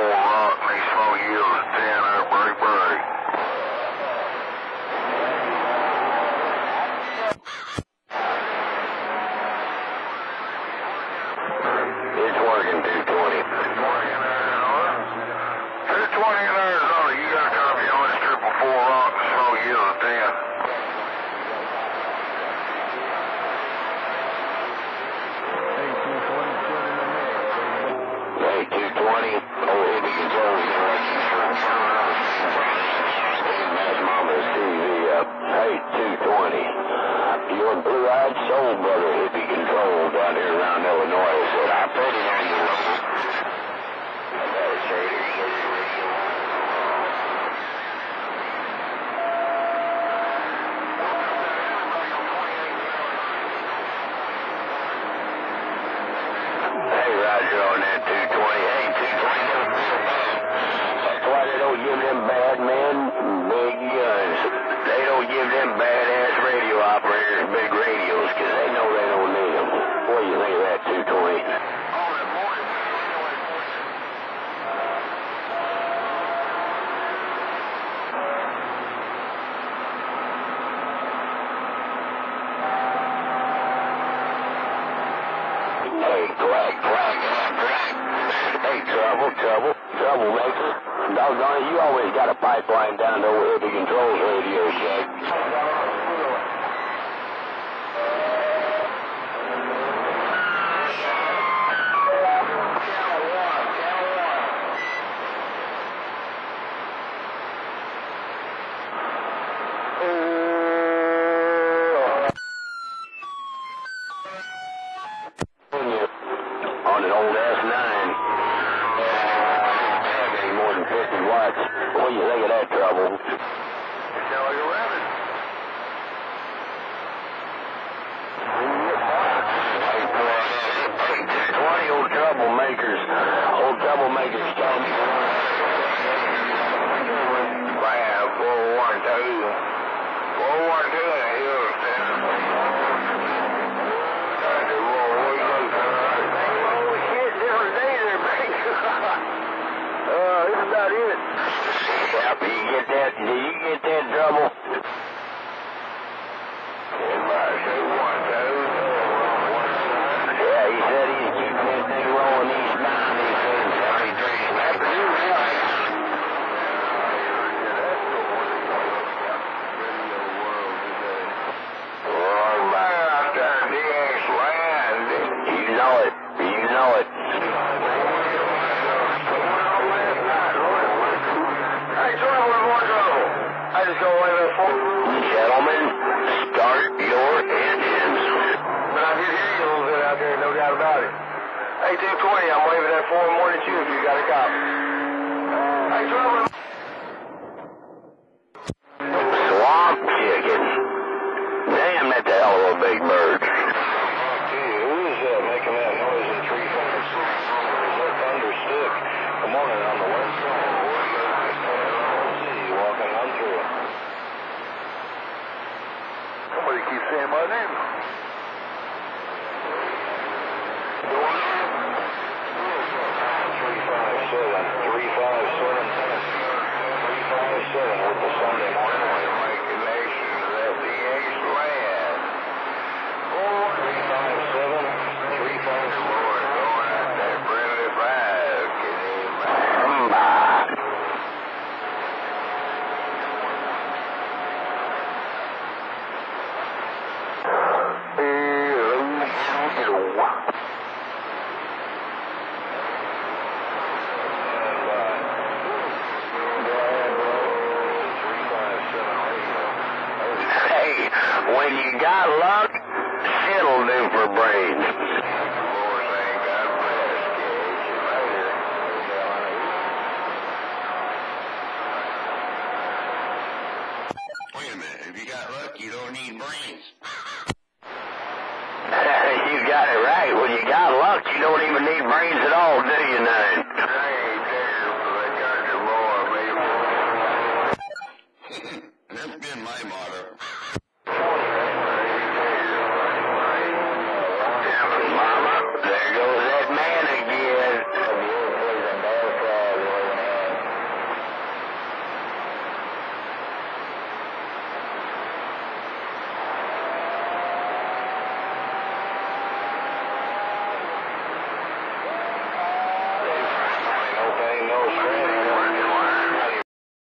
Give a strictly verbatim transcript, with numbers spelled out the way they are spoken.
rock, and these SmokeyHills at ten out of break break. It's working, two twenty. It's working in Arizona. two twenty in Arizona. You got a copy on this triple four rock, and SmokeyHills at ten. Hey, two twenty, old HippieControl is going to let you turn Mass Mama's T V up. Hey, two twenty, your blue-eyed soul brother HippieControl down here around Illinois said, I put it on your local. Hey, Roger on that two twenty. Hey, two twenty. That's why they don't give them bad men big guns. They don't give them badass radio operators big radios because they know they don't need them. What do you think of that, two twenty? Hey, quack, quack, quack. Hey, trouble, trouble, troublemaker. Doggone it, you always got a pipeline down to old HippieControl's Radio Shack. On an old S nine. Ain't more than fifty watts. What do you think of that trouble? You sound like a rabbit. twenty old troublemakers. Old troublemakers tell me. Wow, four one two. four one two in the hills, Uh, that's about it. Yeah, but you get that, do you get that trouble? Yeah, he said he's keeping that thing rolling eastbound. He said seventy-three snappers. Oh, man, out there in D X land. You know it. You know it. I just go away with four. Gentlemen, start your engines. But I did hear you a little bit out there, no doubt about it. Hey, two twenty, I'm waving that four more than you if you got a copy. Hey, trouble. Swamp chicken. Damn, that's a hell of a big bird. Who is uh, making that noise in three five six? Is that Thunderstick? Good morning on the west side. Walking on through. Somebody keeps saying my name. three five seven, three five seven, three five seven with the Sunday morning. Making nations at the X land. three five seven, three five seven. Going out there, Brenda five. Can you imagine? When you got luck, shit'll do for brains. Wait a minute, if you got luck, you don't need brains. You got it right. When you got luck, you don't even need brains at all, do you, nine? That's been my motto. Mama, there goes that man again. Australia.